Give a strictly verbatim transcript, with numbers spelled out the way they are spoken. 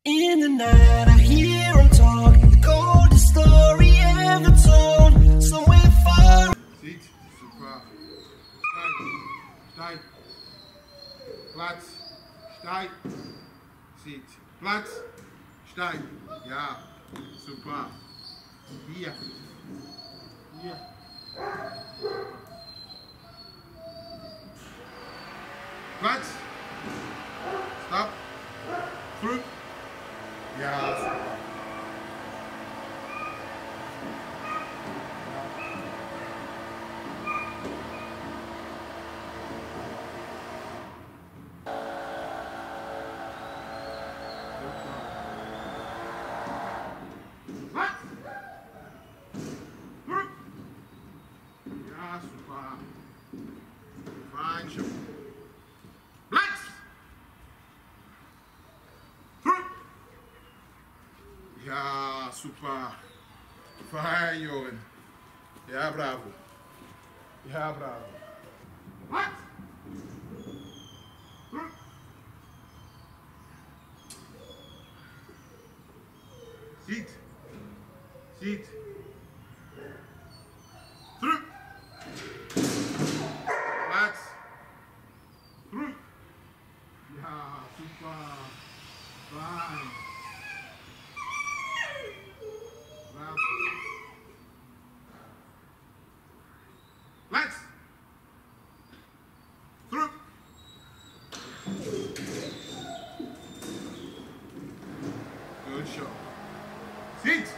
In the night I hear them talk, the coldest story ever told, somewhere far. Ziet, super. Steig, steig. Platz, steig. Ziet, Platz, steig. Ja, super. Hier. Hier. Platz. Stop. Terug. Ja, super. Platz. Terug. Ja, super. Fijn zo. Platz. Terug. Ja, super. Fijn, jongen. Ja, bravo. Ja, bravo. Wat? Terug. Ziet. Ziet. Terug. Plaats. Terug. Ja, super. Fijn. Bravo. Plaats. Terug. Good shot. Ziet.